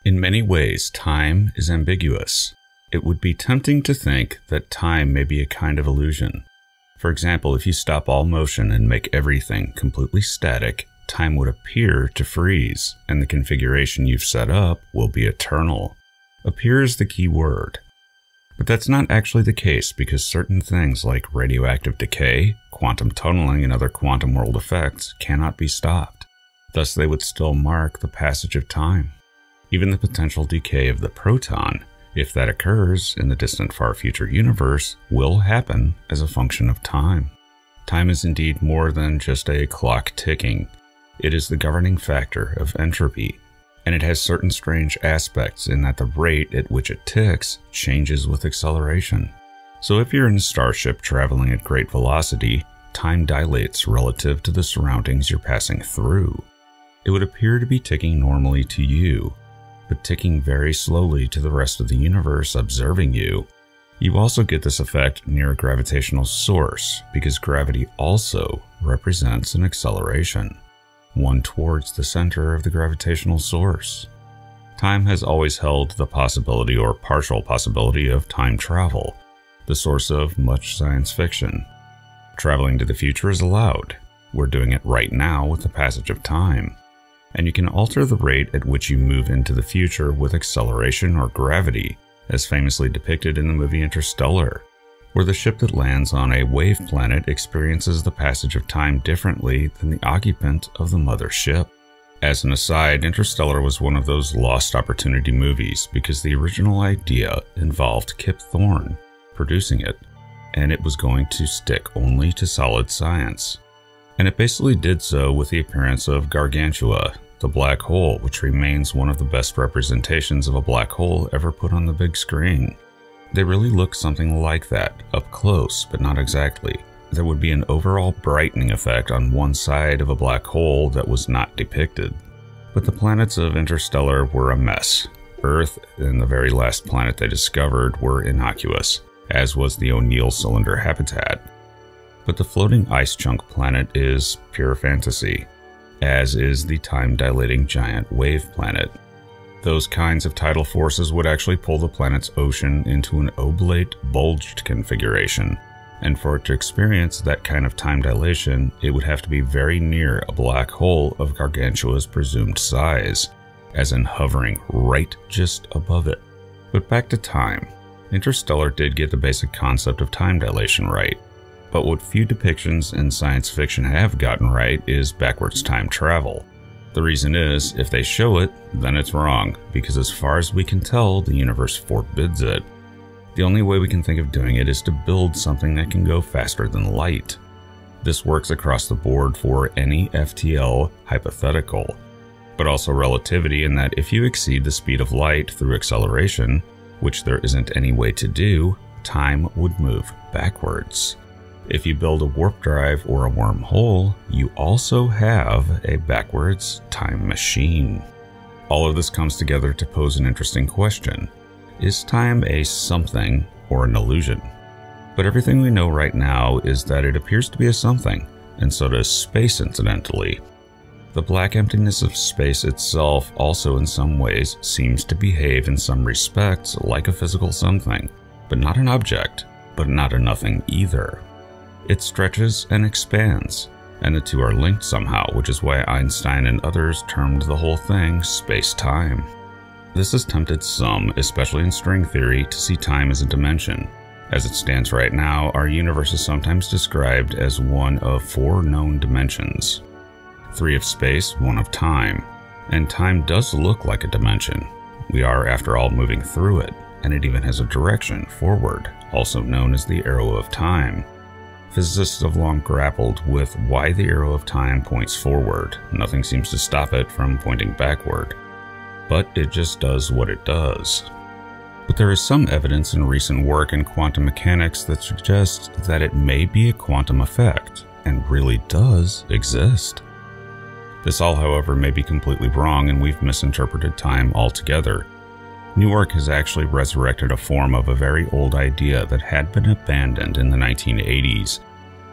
In many ways, time is ambiguous. It would be tempting to think that time may be a kind of illusion. For example, if you stop all motion and make everything completely static, time would appear to freeze, and the configuration you've set up will be eternal. Appear is the key word. But that's not actually the case, because certain things like radioactive decay, quantum tunneling, and other quantum world effects cannot be stopped. Thus, they would still mark the passage of time. Even the potential decay of the proton, if that occurs in the distant far future universe, will happen as a function of time. Time is indeed more than just a clock ticking. It is the governing factor of entropy, and it has certain strange aspects in that the rate at which it ticks changes with acceleration. So if you're in a starship traveling at great velocity, time dilates relative to the surroundings you're passing through. It would appear to be ticking normally to you, but ticking very slowly to the rest of the universe observing you. You also get this effect near a gravitational source, because gravity also represents an acceleration, one towards the center of the gravitational source. Time has always held the possibility or partial possibility of time travel, the source of much science fiction. Traveling to the future is allowed. We're doing it right now with the passage of time. And you can alter the rate at which you move into the future with acceleration or gravity, as famously depicted in the movie Interstellar, where the ship that lands on a wave planet experiences the passage of time differently than the occupant of the mother ship. As an aside, Interstellar was one of those lost opportunity movies because the original idea involved Kip Thorne producing it, and it was going to stick only to solid science. And it basically did so with the appearance of Gargantua, the black hole, which remains one of the best representations of a black hole ever put on the big screen. They really look something like that, up close, but not exactly. There would be an overall brightening effect on one side of a black hole that was not depicted. But the planets of Interstellar were a mess. Earth and the very last planet they discovered were innocuous, as was the O'Neill cylinder habitat. But the floating ice chunk planet is pure fantasy, as is the time-dilating giant wave planet. Those kinds of tidal forces would actually pull the planet's ocean into an oblate, bulged configuration, and for it to experience that kind of time dilation, it would have to be very near a black hole of Gargantua's presumed size, as in hovering right just above it. But back to time. Interstellar did get the basic concept of time dilation right. But what few depictions in science fiction have gotten right is backwards time travel. The reason is, if they show it, then it's wrong, because as far as we can tell, the universe forbids it. The only way we can think of doing it is to build something that can go faster than light. This works across the board for any FTL hypothetical, but also relativity in that if you exceed the speed of light through acceleration, which there isn't any way to do, time would move backwards. If you build a warp drive or a wormhole, you also have a backwards time machine. All of this comes together to pose an interesting question. Is time a something or an illusion? But everything we know right now is that it appears to be a something, and so does space incidentally. The black emptiness of space itself also in some ways seems to behave in some respects like a physical something, but not an object, but not a nothing either. It stretches and expands, and the two are linked somehow, which is why Einstein and others termed the whole thing space-time. This has tempted some, especially in string theory, to see time as a dimension. As it stands right now, our universe is sometimes described as one of 4 known dimensions. 3 of space, 1 of time. And time does look like a dimension. We are, after all, moving through it, and it even has a direction forward, also known as the arrow of time. Physicists have long grappled with why the arrow of time points forward. Nothing seems to stop it from pointing backward. But it just does what it does. But there is some evidence in recent work in quantum mechanics that suggests that it may be a quantum effect, and really does exist. This all, however, may be completely wrong, and we've misinterpreted time altogether. New work has actually resurrected a form of a very old idea that had been abandoned in the 1980s.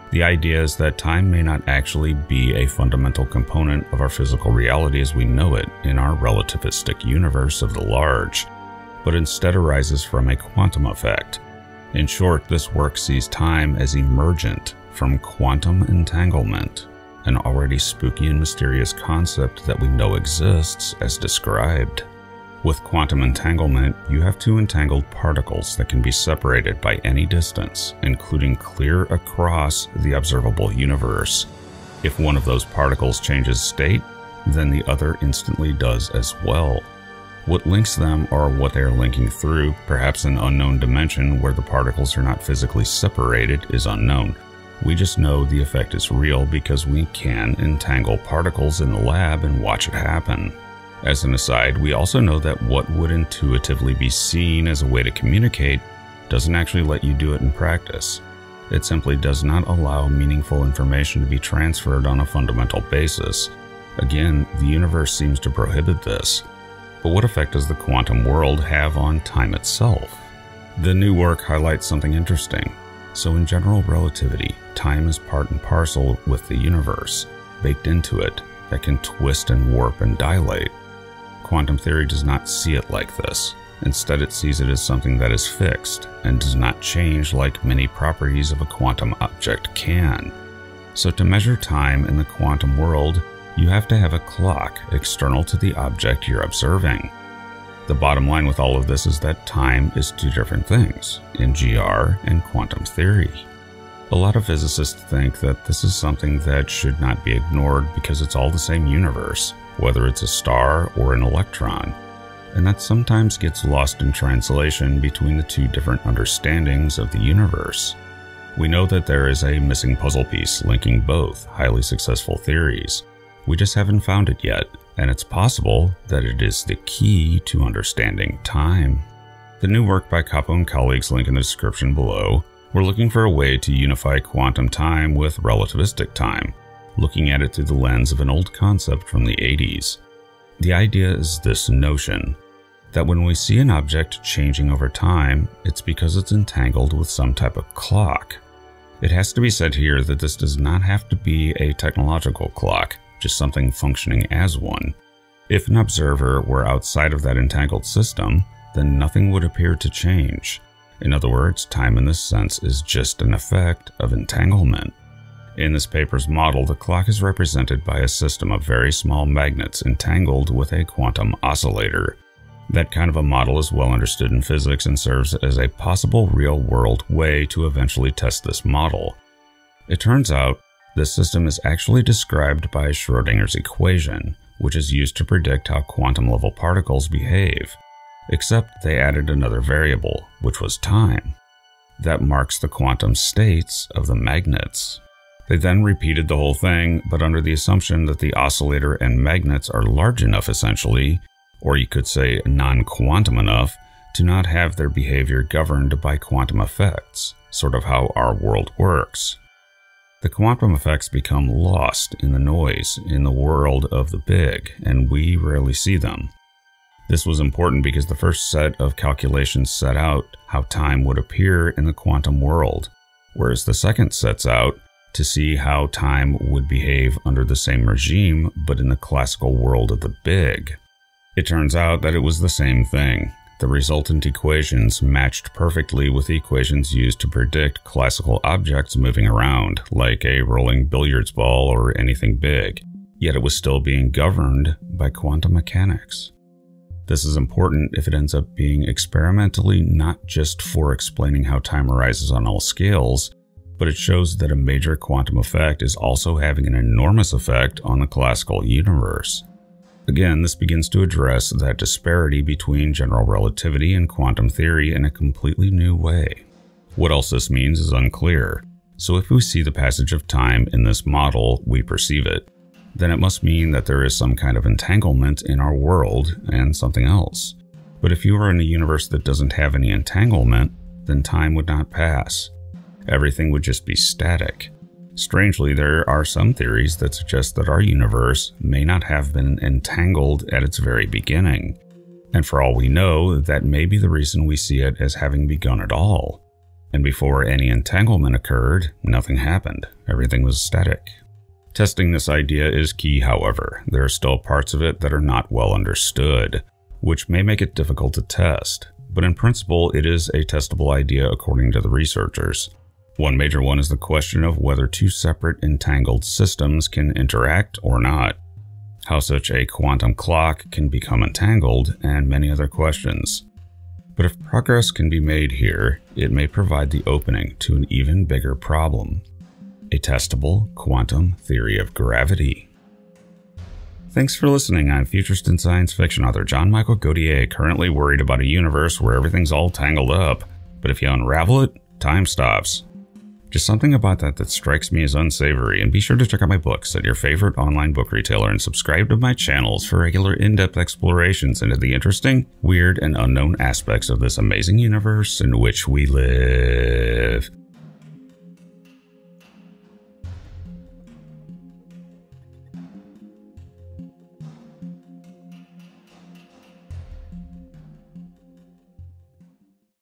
The idea is that time may not actually be a fundamental component of our physical reality as we know it in our relativistic universe of the large, but instead arises from a quantum effect. In short, this work sees time as emergent from quantum entanglement, an already spooky and mysterious concept that we know exists as described. With quantum entanglement, you have two entangled particles that can be separated by any distance, including clear across the observable universe. If one of those particles changes state, then the other instantly does as well. What links them or what they are linking through, perhaps an unknown dimension where the particles are not physically separated, is unknown. We just know the effect is real because we can entangle particles in the lab and watch it happen. As an aside, we also know that what would intuitively be seen as a way to communicate doesn't actually let you do it in practice. It simply does not allow meaningful information to be transferred on a fundamental basis. Again, the universe seems to prohibit this. But what effect does the quantum world have on time itself? The new work highlights something interesting. So in general relativity, time is part and parcel with the universe, baked into it, that can twist and warp and dilate. Quantum theory does not see it like this. Instead, it sees it as something that is fixed and does not change like many properties of a quantum object can. So to measure time in the quantum world, you have to have a clock external to the object you're observing. The bottom line with all of this is that time is two different things in GR and quantum theory. A lot of physicists think that this is something that should not be ignored because it's all the same universe, whether it's a star or an electron, and that sometimes gets lost in translation between the two different understandings of the universe. We know that there is a missing puzzle piece linking both highly successful theories. We just haven't found it yet, and it's possible that it is the key to understanding time. The new work by Coppo and colleagues, link in the description below, we're looking for a way to unify quantum time with relativistic time, looking at it through the lens of an old concept from the 80s. The idea is this notion that when we see an object changing over time, it's because it's entangled with some type of clock. It has to be said here that this does not have to be a technological clock, just something functioning as one. If an observer were outside of that entangled system, then nothing would appear to change. In other words, time in this sense is just an effect of entanglement. In this paper's model, the clock is represented by a system of very small magnets entangled with a quantum oscillator. That kind of a model is well understood in physics and serves as a possible real-world way to eventually test this model. It turns out, this system is actually described by Schrödinger's equation, which is used to predict how quantum-level particles behave. Except they added another variable, which was time. That marks the quantum states of the magnets. They then repeated the whole thing, but under the assumption that the oscillator and magnets are large enough essentially, or you could say non-quantum enough, to not have their behavior governed by quantum effects, sort of how our world works. The quantum effects become lost in the noise in the world of the big, and we rarely see them. This was important because the first set of calculations set out how time would appear in the quantum world, whereas the second sets out to see how time would behave under the same regime but in the classical world of the big. It turns out that it was the same thing. The resultant equations matched perfectly with the equations used to predict classical objects moving around, like a rolling billiards ball or anything big, yet it was still being governed by quantum mechanics. This is important if it ends up being experimentally not just for explaining how time arises on all scales, but it shows that a major quantum effect is also having an enormous effect on the classical universe. Again, this begins to address that disparity between general relativity and quantum theory in a completely new way. What else this means is unclear, so if we see the passage of time in this model, we perceive it. Then it must mean that there is some kind of entanglement in our world and something else. But if you are in a universe that doesn't have any entanglement, then time would not pass. Everything would just be static. Strangely, there are some theories that suggest that our universe may not have been entangled at its very beginning. And for all we know, that may be the reason we see it as having begun at all. And before any entanglement occurred, nothing happened. Everything was static. Testing this idea is key, however. There are still parts of it that are not well understood, which may make it difficult to test. But in principle, it is a testable idea according to the researchers. One major one is the question of whether two separate entangled systems can interact or not, how such a quantum clock can become entangled, and many other questions. But if progress can be made here, it may provide the opening to an even bigger problem: a testable quantum theory of gravity. Thanks for listening. I'm futurist and science fiction author John Michael Godier, currently worried about a universe where everything's all tangled up, but if you unravel it, time stops. Just something about that strikes me as unsavory, and be sure to check out my books at your favorite online book retailer and subscribe to my channels for regular in-depth explorations into the interesting, weird, and unknown aspects of this amazing universe in which we live.